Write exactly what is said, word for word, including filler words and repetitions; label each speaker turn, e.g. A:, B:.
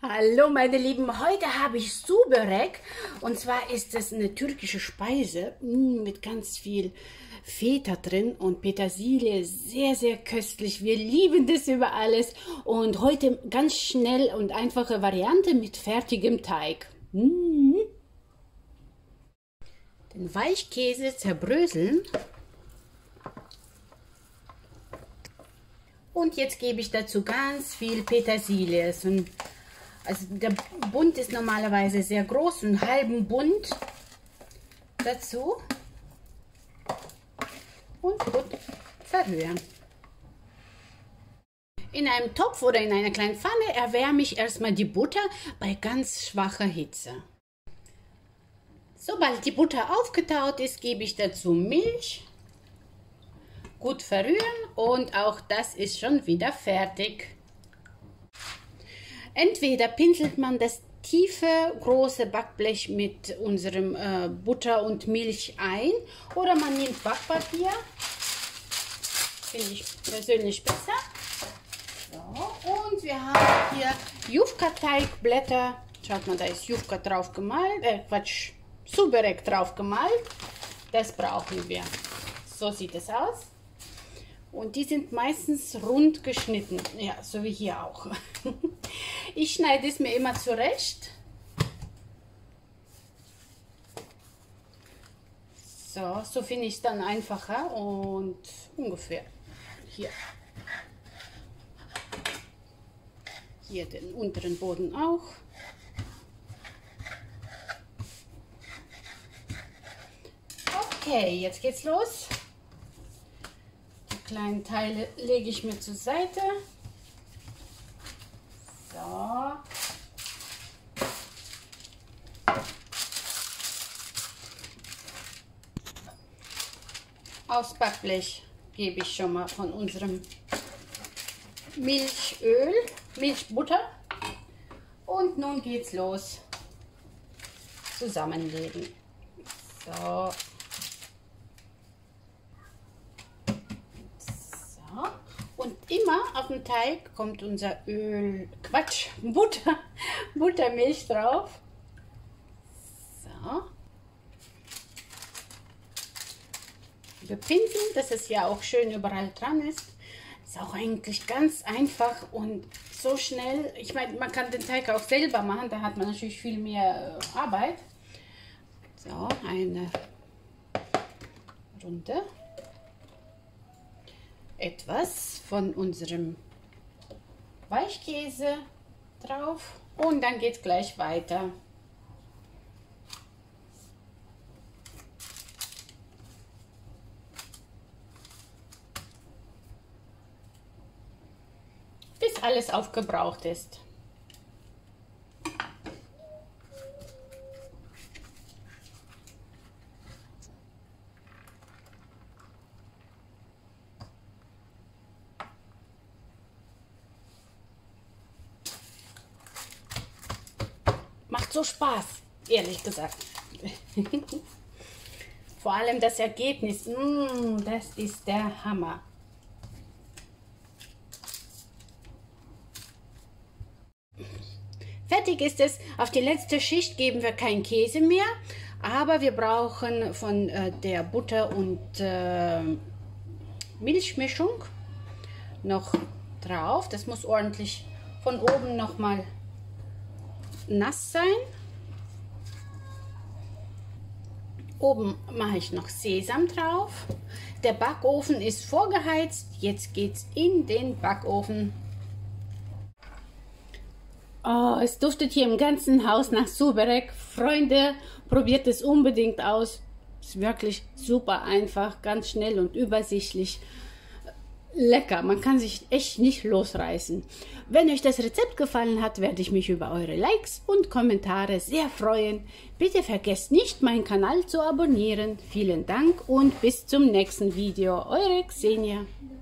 A: Hallo meine Lieben, heute habe ich Sübörek und zwar ist das eine türkische Speise mh, mit ganz viel Feta drin und Petersilie, sehr sehr köstlich, wir lieben das über alles und heute ganz schnell und einfache Variante mit fertigem Teig. Mh. Den Weichkäse zerbröseln und jetzt gebe ich dazu ganz viel Petersilie. So ein Also der Bund ist normalerweise sehr groß, einen halben Bund dazu und gut verrühren. In einem Topf oder in einer kleinen Pfanne erwärme ich erstmal die Butter bei ganz schwacher Hitze. Sobald die Butter aufgetaut ist, gebe ich dazu Milch, gut verrühren und auch das ist schon wieder fertig. Entweder pinselt man das tiefe, große Backblech mit unserem äh, Butter und Milch ein oder man nimmt Backpapier. Finde ich persönlich besser. So, und wir haben hier Yufka-Teigblätter. Schaut mal, da ist Yufka drauf gemalt, äh Quatsch, Sübörek drauf gemalt. Das brauchen wir. So sieht es aus. Und die sind meistens rund geschnitten, ja, so wie hier auch. Ich schneide es mir immer zurecht. So, so finde ich es dann einfacher und ungefähr hier. Hier den unteren Boden auch. Okay, jetzt geht's los. Kleinen Teile lege ich mir zur Seite. So. Aufs Backblech gebe ich schon mal von unserem Milchöl, Milchbutter. Und nun geht's los. Zusammenlegen. So. Und immer auf dem Teig kommt unser Öl, Quatsch, Butter, Buttermilch drauf. So. Wir pinseln, dass es ja auch schön überall dran ist. Ist auch eigentlich ganz einfach und so schnell. Ich meine, man kann den Teig auch selber machen, da hat man natürlich viel mehr Arbeit. So, eine Runde. Etwas von unserem Weichkäse drauf und dann geht es gleich weiter. Bis alles aufgebraucht ist. Macht so Spaß, ehrlich gesagt. Vor allem das Ergebnis, mm, das ist der Hammer. Fertig ist es. Auf die letzte Schicht geben wir keinen Käse mehr, aber wir brauchen von äh, der Butter und äh, Milchmischung noch drauf. Das muss ordentlich von oben noch mal nass sein. Oben mache ich noch Sesam drauf. Der Backofen ist vorgeheizt. Jetzt geht's in den Backofen. Oh, es duftet hier im ganzen Haus nach Sübörek. Freunde, probiert es unbedingt aus. Ist wirklich super einfach, ganz schnell und übersichtlich. Lecker, man kann sich echt nicht losreißen. Wenn euch das Rezept gefallen hat, werde ich mich über eure Likes und Kommentare sehr freuen. Bitte vergesst nicht, meinen Kanal zu abonnieren. Vielen Dank und bis zum nächsten Video. Eure Xenia.